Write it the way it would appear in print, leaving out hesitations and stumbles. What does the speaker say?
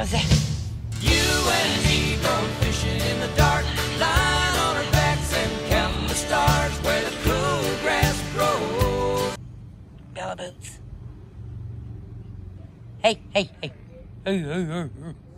house. You and me go fishing in the dark, lying on our backs and counting the stars where the cool grass grows. Bella Boots. Hey, hey, hey. Hey, hey, hey, hey.